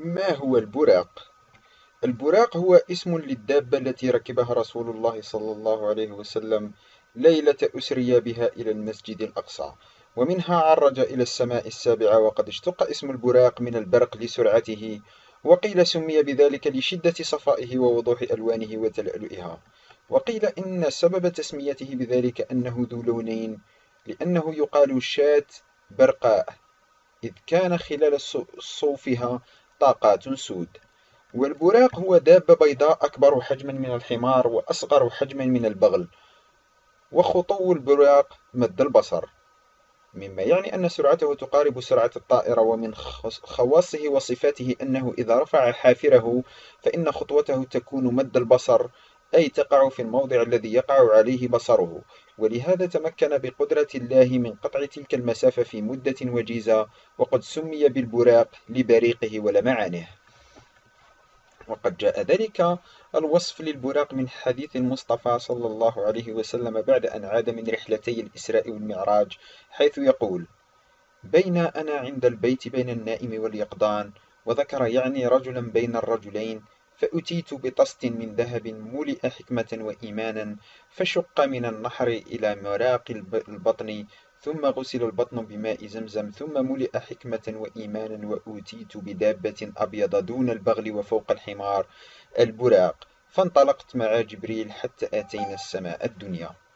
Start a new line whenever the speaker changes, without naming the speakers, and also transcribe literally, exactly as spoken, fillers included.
ما هو البراق؟ البراق هو اسم للدابة التي ركبها رسول الله صلى الله عليه وسلم ليلة أسري بها إلى المسجد الأقصى، ومنها عرج إلى السماء السابعة. وقد اشتق اسم البراق من البرق لسرعته، وقيل سمي بذلك لشدة صفائه ووضوح ألوانه وتلألؤها. وقيل إن سبب تسميته بذلك أنه ذو لونين، لأنه يقال شاة برقاء، إذ كان خلال صوفها طاقات سود. والبراق هو دابة بيضاء أكبر حجما من الحمار وأصغر حجما من البغل، وخطو البراق مد البصر، مما يعني أن سرعته تقارب سرعة الطائرة. ومن خواصه وصفاته أنه إذا رفع حافره فإن خطوته تكون مد البصر، أي تقع في الموضع الذي يقع عليه بصره، ولهذا تمكن بقدرة الله من قطع تلك المسافة في مدة وجيزة. وقد سمي بالبراق لبريقه ولمعانه. وقد جاء ذلك الوصف للبراق من حديث المصطفى صلى الله عليه وسلم بعد أن عاد من رحلتي الإسراء والمعراج، حيث يقول: بين أنا عند البيت بين النائم واليقظان، وذكر يعني رجلا بين الرجلين، فأتيت بطست من ذهب ملئ حكمة وإيمانا، فشق من النحر إلى مراق البطن، ثم غسل البطن بماء زمزم، ثم ملئ حكمة وإيمانا، وأوتيت بدابة أبيض دون البغل وفوق الحمار البراق، فانطلقت مع جبريل حتى أتينا السماء الدنيا.